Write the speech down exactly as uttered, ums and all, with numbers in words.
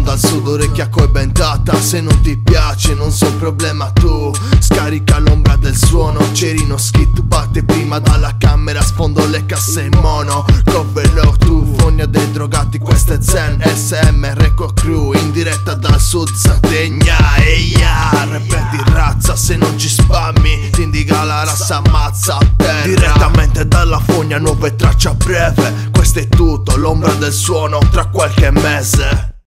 dal sud, orecchia coibentata. Se non ti piace non sei un problema tu, scarica l'ombra del suono. Cerino skit batte prima dalla camera, sfondo le casse in mono. Coverlo tu, fogna dei drogati, questo è Zen S M R Crew in diretta dal sud Sardegna. Eia, rapper di razza, se non ci spammi ti indica la razza, ammazza a terra. Direttamente dalla fogna, nuove tracce a breve. Questo è tutto, l'ombra del suono tra qualche mese.